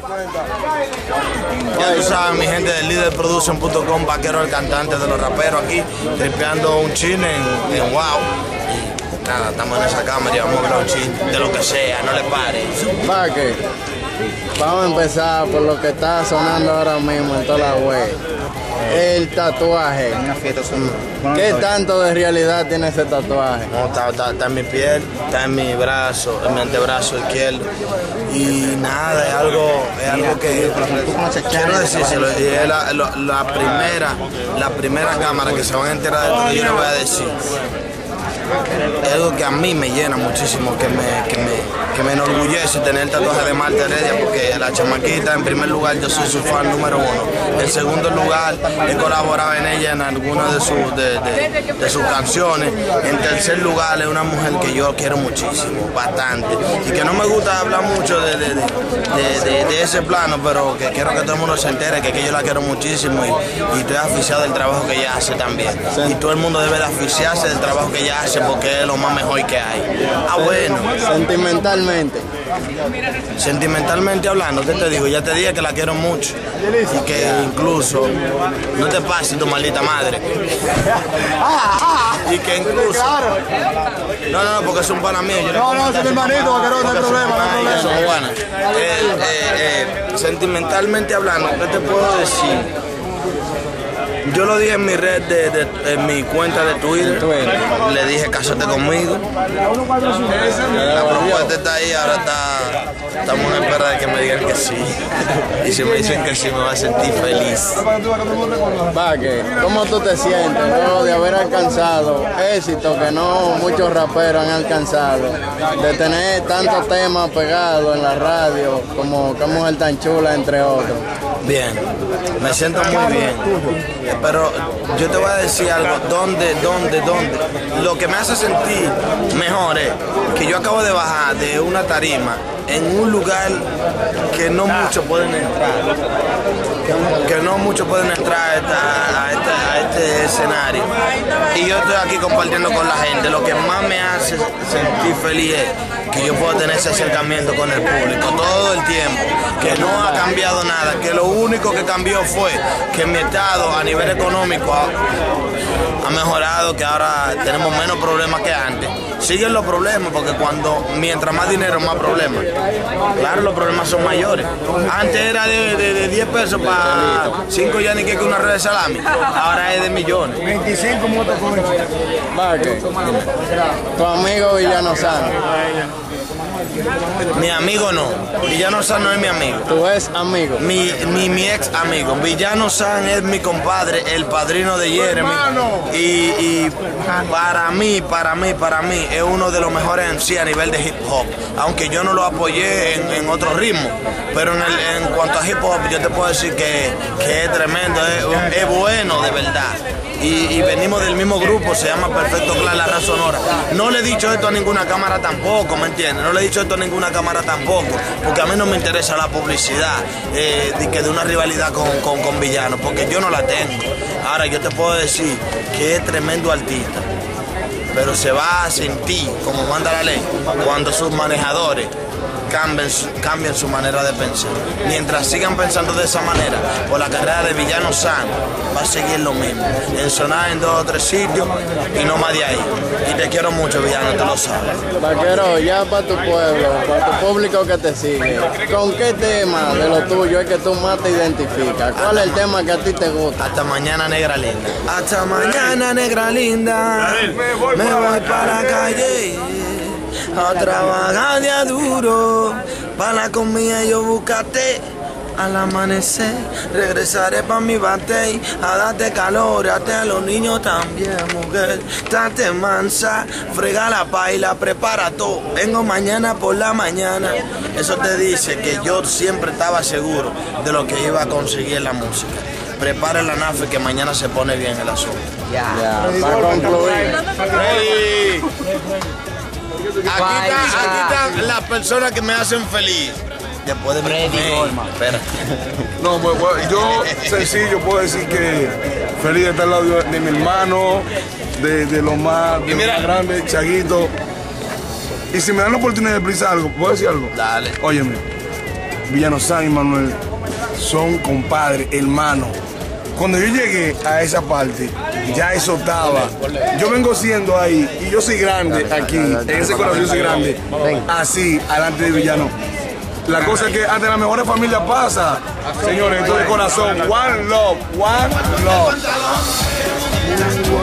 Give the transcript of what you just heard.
Ya tú sabes, mi gente de LeaderProduction.com, Vaquero el cantante de los raperos aquí, tripeando un chin en Wow. Y nada, estamos en esa cámara y vamos a hablar un chin de lo que sea, no le pare. Vaque, vamos a empezar por lo que está sonando ahora mismo en toda la web. El tatuaje. ¿Qué tanto de realidad tiene ese tatuaje? No, está en mi piel, está en mi brazo, en mi antebrazo izquierdo. Y nada, es algo que quiero decírselo. Y es la primera cámara que se van a enterar de esto que yo les voy a decir. Es algo que a mí me llena muchísimo, que me enorgullece tener el tatuaje de Marta Heredia, porque la chamaquita, en primer lugar, yo soy su fan número uno. En segundo lugar, he colaborado en ella en algunas de sus canciones. En tercer lugar, es una mujer que yo quiero muchísimo, bastante. Y que no me gusta hablar mucho de ese plano, pero que quiero que todo el mundo se entere que yo la quiero muchísimo y estoy aficiado del trabajo que ella hace también. Y todo el mundo debe de aficiarse del trabajo que ella hace, porque es lo más mejor que hay. Ah, bueno. Sentimentalmente hablando, ¿qué te digo? Ya te dije que la quiero mucho. Y que incluso, no te pases tu maldita madre. Y que incluso... No, porque es un pana mío. No, es mi hermanito, Vaquero, no hay problema, no hay problema. Sentimentalmente hablando, ¿qué te puedo decir? Yo lo dije en mi red, en mi cuenta de Twitter. Le dije, cásate conmigo. La propuesta está ahí, ahora estamos en espera de que me digan que sí. Y si me dicen que sí, me voy a sentir feliz. Vaque, ¿cómo tú te sientes luego de haber alcanzado éxito que no muchos raperos han alcanzado? De tener tantos temas pegados en la radio, como Qué Mujer Tan Chula, entre otros. Bien, me siento muy bien. Pero yo te voy a decir algo, ¿dónde? Lo que me hace sentir mejor es que yo acabo de bajar de una tarima en un lugar que no muchos pueden entrar. A este escenario. Y yo estoy aquí compartiendo con la gente. Lo que más me hace sentir feliz es que yo puedo tener ese acercamiento con el público todo el tiempo, que no ha cambiado nada, que lo único que cambió fue que mi estado a nivel económico ha mejorado, que ahora tenemos menos problemas que antes. Siguen los problemas, porque mientras más dinero, más problemas. Claro, los problemas son mayores. Antes era de 10 pesos para 5 ya ni que una red de salami. Ahora es de millones. 25 motoconchos. Vaque, tu amigo Villano Sano. Mi amigo no, Villano San no es mi amigo. ¿Tu ex amigo? Mi ex amigo. Villano San es mi compadre, el padrino de Jeremy. Y para mí es uno de los mejores MC a nivel de hip hop. Aunque yo no lo apoyé en otro ritmo. Pero en cuanto a hip hop, yo te puedo decir que es tremendo, es bueno de verdad. Y venimos del mismo grupo, se llama Perfecto Clan, La Raza Sonora. No le he dicho esto a ninguna cámara tampoco, ¿me entiendes? No le he dicho esto a ninguna cámara tampoco, porque a mí no me interesa la publicidad de una rivalidad con Villano, porque yo no la tengo. Ahora, yo te puedo decir que es tremendo artista, pero se va a sentir, como manda la ley, cuando sus manejadores cambien su manera de pensar. Mientras sigan pensando de esa manera, por la carrera de Villano San va a seguir lo mismo, en sonar en 2 o 3 sitios y no más de ahí. Y te quiero mucho, Villano, te lo sabes. Vaquero, ya para tu pueblo, para tu público que te sigue, ¿con qué tema de lo tuyo es que tú más te identificas? ¿Cuál es el tema que a ti te gusta? Hasta mañana, negra linda. Hasta mañana, negra linda. Me voy para la calle a trabajar de a duro, para la comida yo buscate. Al amanecer regresaré pa' mi batey a darte calor, a los niños también, mujer. Date mansa, frega la paila, prepara todo. Vengo mañana por la mañana. Eso te dice que yo siempre estaba seguro de lo que iba a conseguir en la música. Preparen la nafe que mañana se pone bien el asunto. Ya, para concluir. Ready. Aquí están las personas que me hacen feliz. Después de mi espera. No, pues, yo sencillo puedo decir que feliz de estar al lado de mi hermano, de lo más grande, Chaguito. Y si me dan la oportunidad de expresar algo, ¿puedo decir algo? Dale. Óyeme, Villano San y Manuel son compadres, hermanos. Cuando yo llegué a esa parte, ya eso estaba. Yo vengo siendo ahí, y yo soy grande aquí, en ese corazón yo soy grande, así, alante de Villano. La cosa es que ante las mejores familias pasa, señores, esto de corazón, one love, one love.